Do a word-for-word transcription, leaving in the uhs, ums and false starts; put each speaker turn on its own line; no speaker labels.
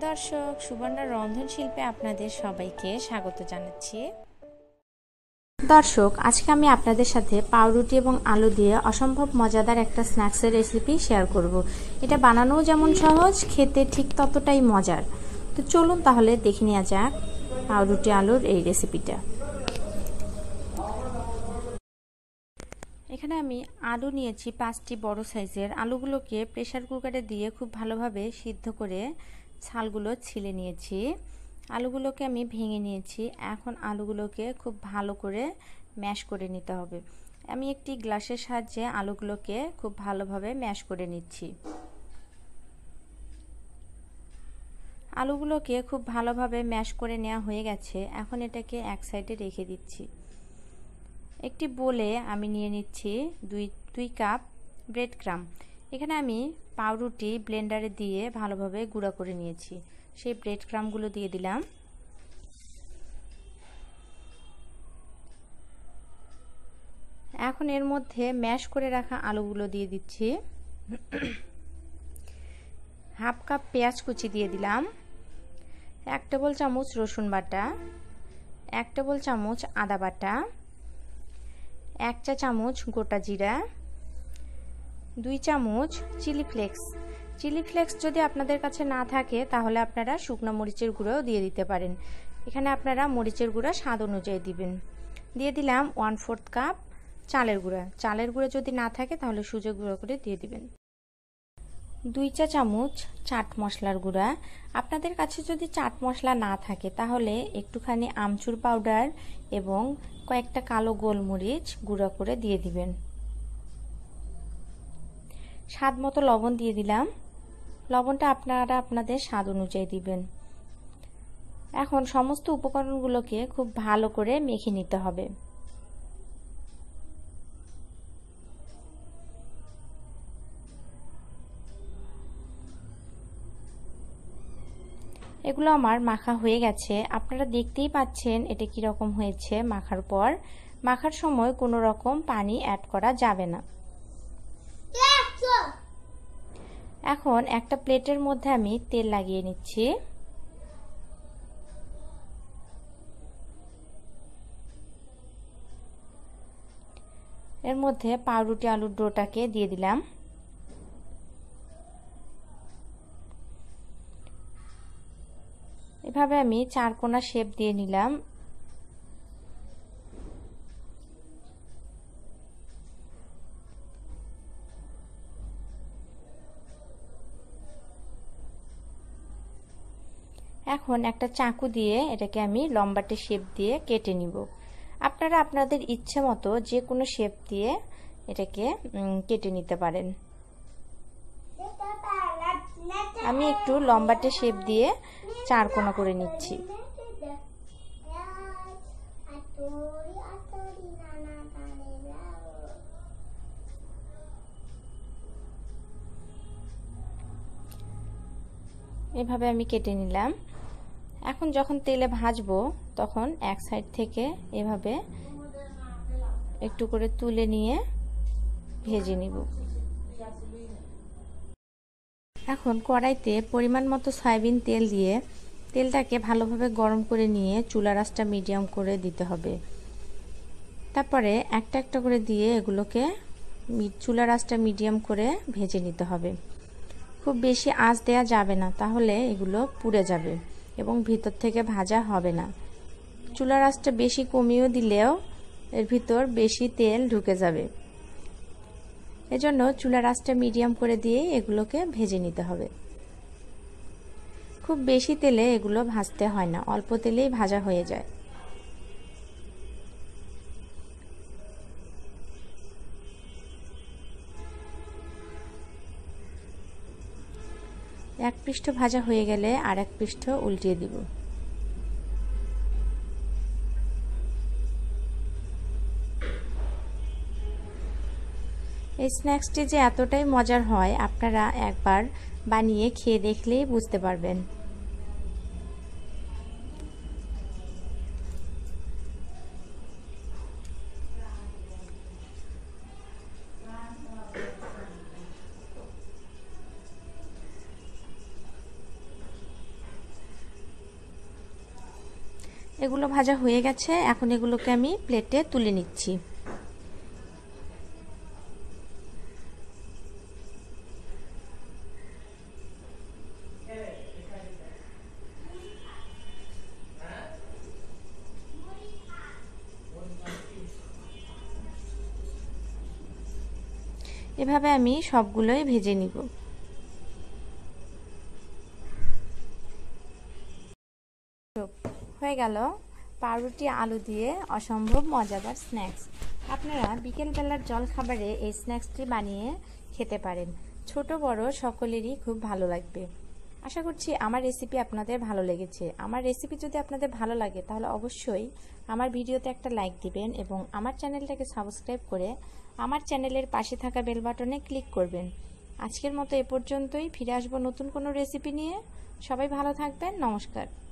দর্শক, সুবর্ণার রন্ধনশিল্পে আপনাদের সবাইকে স্বাগত জানাচ্ছি। দর্শক, আজকে আমি আপনাদের সাথে পাউরুটি এবং আলু দিয়ে অসম্ভব মজাদার একটা স্ন্যাক্সের রেসিপি শেয়ার করব। এটা বানানোও যেমন সহজ, খেতে ঠিক ততটাই মজার। তো চলুন তাহলে দেখে নেওয়া যাক পাউরুটি আলুর এই রেসিপিটা। এখানে আমি আলু নিয়েছি পাঁচটি বড় সাইজের। আলুগুলোকে প্রেসার কুকারে দিয়ে খুব ভালোভাবে সিদ্ধ করে ছালগুলো ছিলে নিয়েছি। আলুগুলোকে আমি ভেঙে নিয়েছি। এখন আলুগুলোকে খুব ভালো করে ম্যাশ করে নিতে হবে। আমি একটি গ্লাসের সাহায্যে আলুগুলোকে খুব ভালোভাবে ম্যাশ করে নিচ্ছি। আলুগুলোকে খুব ভালোভাবে ম্যাশ করে নেওয়া হয়ে গেছে। এখন এটাকে এক সাইডে রেখে দিচ্ছি। একটি বোলে আমি নিয়ে নিচ্ছি দুই দুই কাপ ব্রেড ক্রাম। এখানে আমি পাউরুটি ব্লেন্ডারে দিয়ে ভালোভাবে গুঁড়া করে নিয়েছি। সেই ব্রেড ক্রামগুলো দিয়ে দিলাম। এখন এর মধ্যে ম্যাশ করে রাখা আলুগুলো দিয়ে দিচ্ছি। হাফ কাপ পেঁয়াজ কুচি দিয়ে দিলাম। এক টেবিল চামচ রসুন বাটা, এক টেবিল চামচ আদা বাটা, এক চা চামচ গোটা জিরা, দুই চামচ চিলি ফ্লেক্স। চিলি ফ্লেক্স যদি আপনাদের কাছে না থাকে তাহলে আপনারা শুকনো মরিচের গুঁড়োও দিয়ে দিতে পারেন। এখানে আপনারা মরিচের গুঁড়া স্বাদ অনুযায়ী দিবেন। দিয়ে দিলাম ওয়ান ফোর্থ কাপ চালের গুঁড়া। চালের গুঁড়া যদি না থাকে তাহলে সুজি গুঁড়ো করে দিয়ে দিবেন। দুই চা চামচ চাট মশলার গুঁড়া। আপনাদের কাছে যদি চাট মশলা না থাকে তাহলে একটুখানি আমচুর পাউডার এবং কয়েকটা কালো গোলমরিচ গুঁড়া করে দিয়ে দিবেন। স্বাদ মতো লবণ দিয়ে দিলাম। লবণটা আপনারা আপনাদের স্বাদ অনুযায়ী দিবেন। এখন সমস্ত উপকরণগুলোকে খুব ভালো করে মেখে নিতে হবে। এগুলো আমার মাখা হয়ে গেছে। আপনারা দেখতেই পাচ্ছেন এটা কিরকম হয়েছে মাখার পর। মাখার সময় কোনো রকম পানি অ্যাড করা যাবে না। এখন একটা প্লেটের মধ্যে আমি তেল লাগিয়ে নিচ্ছি। এর মধ্যে পাউরুটি আলুর ডোটাকে দিয়ে দিলাম। এভাবে আমি চার কোনা শেপ দিয়ে নিলাম। এখন একটা চাকু দিয়ে এটাকে আমি লম্বাটে শেপ দিয়ে কেটে নিব। আপনারা আপনাদের ইচ্ছে মতো যে কোনো শেপ দিয়ে এটাকে কেটে নিতে পারেন। আমি একটু লম্বাটে শেপ দিয়ে চার কোনা করে নিচ্ছি। এভাবে আমি কেটে নিলাম। এখন যখন তেলে ভাজবো তখন এক সাইড থেকে এভাবে একটু করে তুলে নিয়ে ভেজে নিব। এখন কড়াইতে পরিমাণ মতো সয়াবিন তেল দিয়ে তেলটাকে ভালোভাবে গরম করে নিয়ে চুলার আঁচটা মিডিয়াম করে দিতে হবে। তারপরে একটা একটা করে দিয়ে এগুলোকে চুলার আঁচটা মিডিয়াম করে ভেজে নিতে হবে। খুব বেশি আঁচ দেওয়া যাবে না, তাহলে এগুলো পুড়ে যাবে এবং ভিতর থেকে ভাজা হবে না। চুলার আঁচটা বেশি কমিয়েও দিলেও এর ভিতর বেশি তেল ঢুকে যাবে। এজন্য চুলার আঁচটা মিডিয়াম করে দিয়ে এগুলোকে ভেজে নিতে হবে। খুব বেশি তেলে এগুলো ভাজতে হয় না, অল্প তেলেই ভাজা হয়ে যায়। এক পৃষ্ঠ ভাজা হয়ে গেলে আর এক পৃষ্ঠ উল্টিয়ে দিব। এই স্ন্যাক্সটি যে এতটাই মজার হয় আপনারা একবার বানিয়ে খেয়ে দেখলেই বুঝতে পারবেন। এগুলো ভাজা হয়ে গেছে, এখন এগুলোকে আমি প্লেটে তুলে নিচ্ছি। এভাবে আমি সবগুলোই ভেজে নিব। হয়ে গেল পাউরুটি আলু দিয়ে অসম্ভব মজাদার স্ন্যাক্স। আপনারা বিকেলবেলার জলখাবারে এই স্ন্যাক্সটি বানিয়ে খেতে পারেন। ছোট বড় সকলেরই খুব ভালো লাগবে। আশা করছি আমার রেসিপি আপনাদের ভালো লেগেছে। আমার রেসিপি যদি আপনাদের ভালো লাগে তাহলে অবশ্যই আমার ভিডিওতে একটা লাইক দিবেন এবং আমার চ্যানেলটাকে সাবস্ক্রাইব করে আমার চ্যানেলের পাশে থাকা বেল বাটনে ক্লিক করবেন। আজকের মতো এ পর্যন্তই, ফিরে আসবো নতুন কোনো রেসিপি নিয়ে। সবাই ভালো থাকবেন, নমস্কার।